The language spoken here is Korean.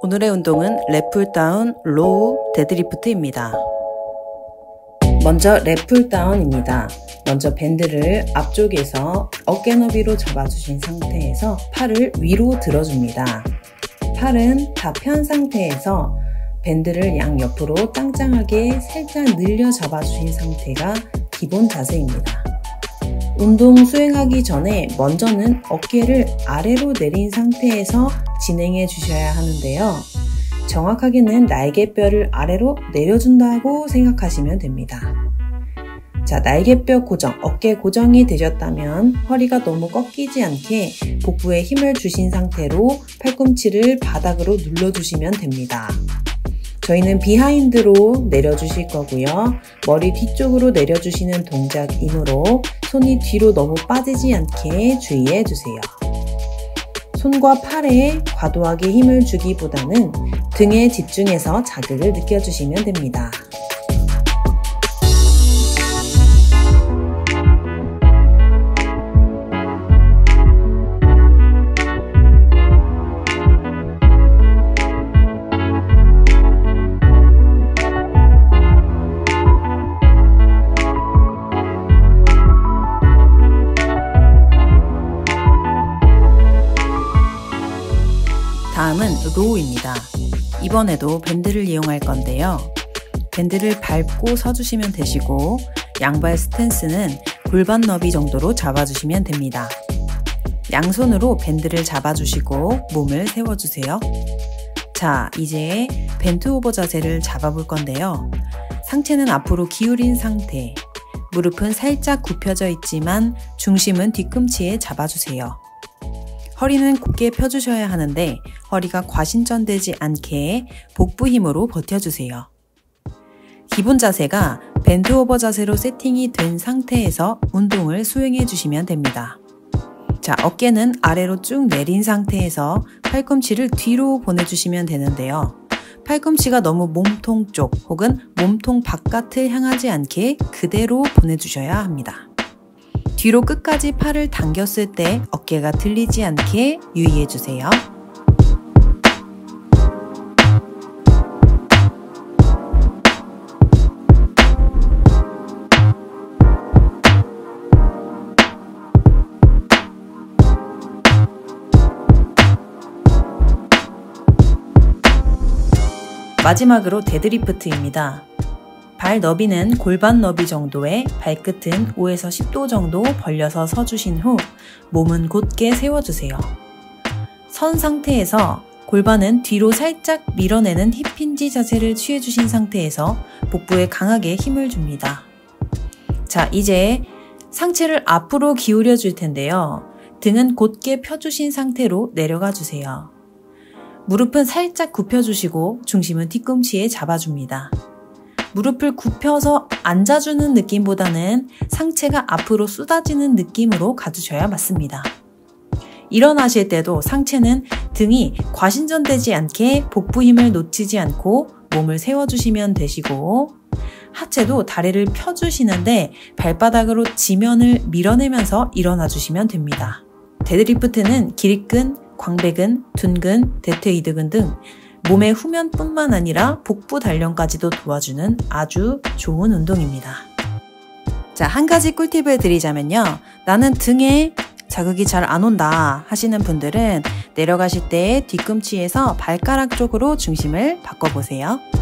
오늘의 운동은 랩풀다운 로우 데드리프트입니다. 먼저 랩풀다운입니다. 먼저 밴드를 앞쪽에서 어깨 너비로 잡아주신 상태에서 팔을 위로 들어줍니다. 팔은 다 편 상태에서 밴드를 양옆으로 짱짱하게 살짝 늘려 잡아주신 상태가 기본 자세입니다. 운동 수행하기 전에 먼저는 어깨를 아래로 내린 상태에서 진행해 주셔야 하는데요. 정확하게는 날개뼈를 아래로 내려준다고 생각하시면 됩니다. 자, 날개뼈 고정, 어깨 고정이 되셨다면 허리가 너무 꺾이지 않게 복부에 힘을 주신 상태로 팔꿈치를 바닥으로 눌러주시면 됩니다. 저희는 비하인드로 내려주실 거고요. 머리 뒤쪽으로 내려주시는 동작이므로 손이 뒤로 너무 빠지지 않게 주의해 주세요. 손과 팔에 과도하게 힘을 주기보다는 등에 집중해서 자극을 느껴주시면 됩니다. 다음은 로우입니다. 이번에도 밴드를 이용할 건데요. 밴드를 밟고 서주시면 되시고 양발 스탠스는 골반 너비 정도로 잡아주시면 됩니다. 양손으로 밴드를 잡아주시고 몸을 세워주세요. 자, 이제 벤트 오버 자세를 잡아볼 건데요. 상체는 앞으로 기울인 상태, 무릎은 살짝 굽혀져 있지만 중심은 뒤꿈치에 잡아주세요. 허리는 곧게 펴주셔야 하는데 허리가 과신전되지 않게 복부 힘으로 버텨주세요. 기본 자세가 벤트 오버 자세로 세팅이 된 상태에서 운동을 수행해 주시면 됩니다. 자, 어깨는 아래로 쭉 내린 상태에서 팔꿈치를 뒤로 보내주시면 되는데요. 팔꿈치가 너무 몸통 쪽 혹은 몸통 바깥을 향하지 않게 그대로 보내주셔야 합니다. 뒤로 끝까지 팔을 당겼을 때 어깨가 들리지 않게 유의해주세요. 마지막으로 데드리프트입니다. 발 너비는 골반 너비 정도에 발끝은 5에서 10도 정도 벌려서 서주신 후 몸은 곧게 세워주세요. 선 상태에서 골반은 뒤로 살짝 밀어내는 힙힌지 자세를 취해주신 상태에서 복부에 강하게 힘을 줍니다. 자, 이제 상체를 앞으로 기울여 줄 텐데요. 등은 곧게 펴주신 상태로 내려가 주세요. 무릎은 살짝 굽혀주시고 중심은 뒤꿈치에 잡아줍니다. 무릎을 굽혀서 앉아주는 느낌보다는 상체가 앞으로 쏟아지는 느낌으로 가주셔야 맞습니다. 일어나실 때도 상체는 등이 과신전되지 않게 복부 힘을 놓치지 않고 몸을 세워주시면 되시고 하체도 다리를 펴주시는데 발바닥으로 지면을 밀어내면서 일어나 주시면 됩니다. 데드리프트는 길근, 광배근, 둔근, 대퇴이드근 등 몸의 후면뿐만 아니라 복부 단련까지도 도와주는 아주 좋은 운동입니다. 자, 한 가지 꿀팁을 드리자면요. 나는 등에 자극이 잘 안 온다 하시는 분들은 내려가실 때 뒤꿈치에서 발가락 쪽으로 중심을 바꿔보세요.